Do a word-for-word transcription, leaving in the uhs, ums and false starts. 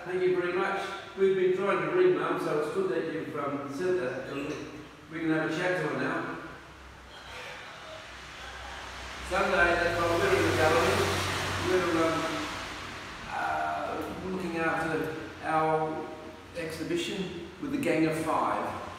thank you very much. We've been trying to ring Mum, so it's good that you've um, said that. We can have a chat to her now. Sunday, that's why we're in the gallery. We're um, uh, looking after our exhibition with the Gang of Five.